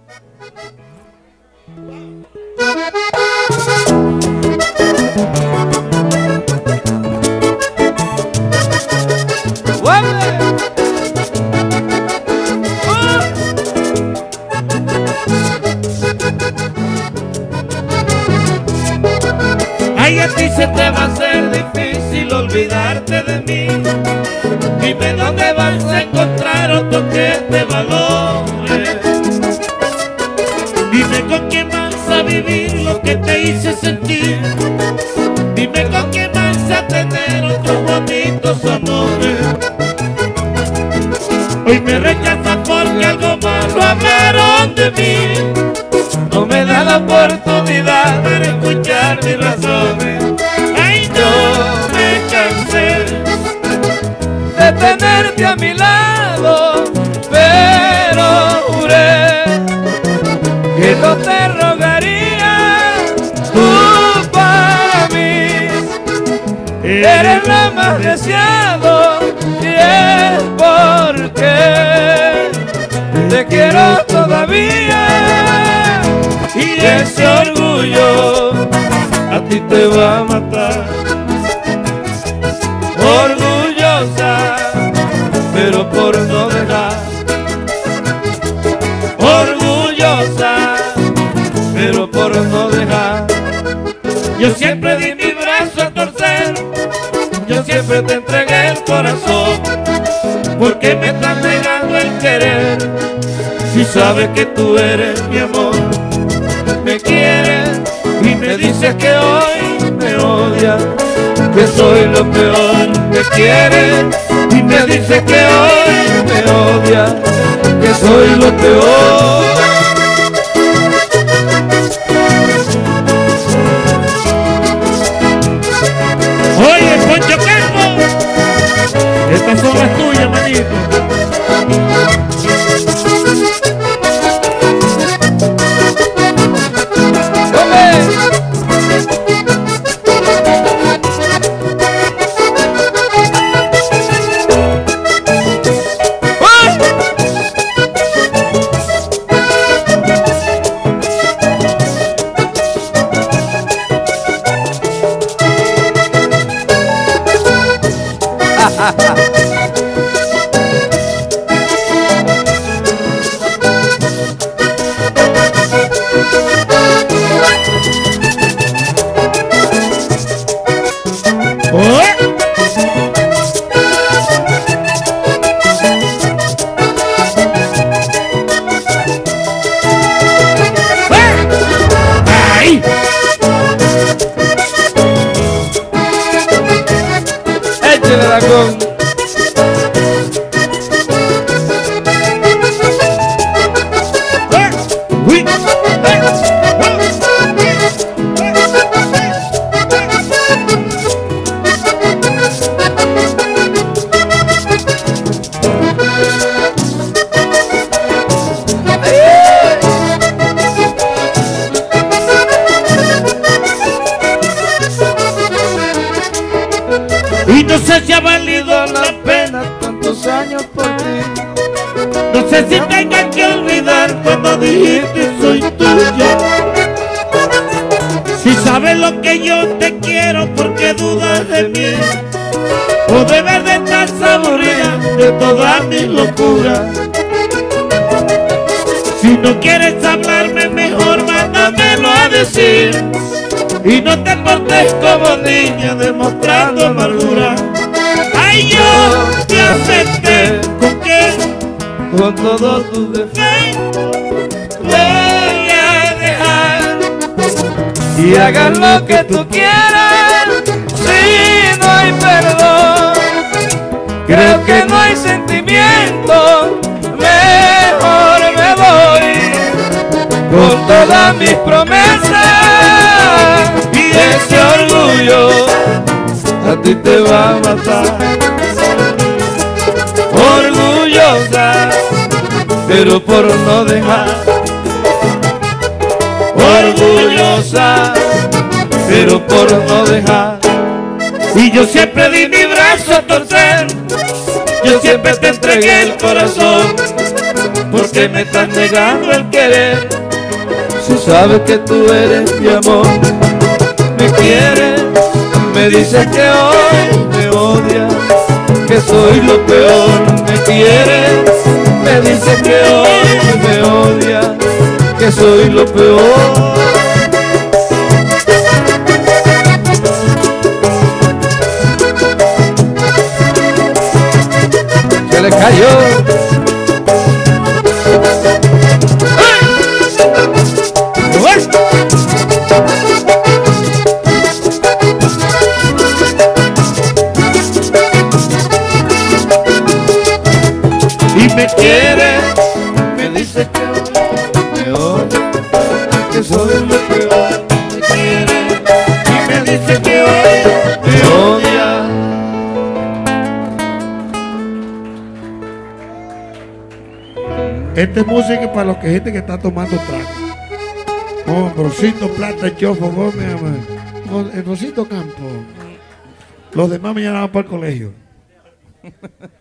Ay, a ti se te va a hacer difícil olvidarte de mí. Dime dónde vas a encontrar otro que te valore. Dime con quién vas a vivir lo que te hice sentir. Dime con quién vas a tener otros bonitos amores. Hoy me rechazas porque algo malo hablaron de mí. No me da la oportunidad de escuchar mis razones. Ay, yo me cansé de tenerte a mi lado, pero juré que no te rogaría. Tú para mí eres la más deseada y es porque te quiero todavía. Y ese orgullo a ti te va a matar. Orgullosa, pero por no dejar. Orgullosa, pero por no dejar. Yo siempre di mi brazo a torcer. Yo siempre te entregué el corazón. ¿Por qué me estás negando el querer? Si sabes que tú eres mi amor. Me quieres y me dices que hoy me odias, que soy lo peor. Me quieres y me dices que hoy me odias, que soy lo peor. Oye, Poncho Campo, estas son las tuyas, manito. Y no sé si ha valido la pena tantos años por ti. No sé si tenga que olvidar cuando dijiste soy tuya. Si sabes lo que yo te quiero, ¿por qué dudas de mí? O debes de estar aburrida de toda mi locura. Si no quieres hablarme, mejor mándamelo a decir. Y no te portes como niña demostrando amargura. Ay, yo te acepté, ¿con qué? Con todos tus defectos voy a dejar. Y hagan lo que tú quieras, si no hay perdón. Creo que no hay sentimiento, mejor me voy con todas mis promesas. Y ese orgullo a ti te va a matar. Orgullosa, pero por no dejar. Orgullosa, pero por no dejar. Y yo siempre di mi brazo a torcer. Yo siempre te entregué el corazón. ¿por qué me estás negando el querer? Si sabes que tú eres mi amor, me quieres, me dices que hoy me odias, que soy lo peor, me quieres, me dices que hoy me odias, que soy lo peor. Se le cayó. Y me quiere, me dice que me odia, que soy lo peor. Me quiere y me dice que hoy me odia. Esta es música para los que gente que está tomando trago. Oh, Rosito Plata, Chofo Gómez, el Rosito Campo. Los demás mañana van para el colegio.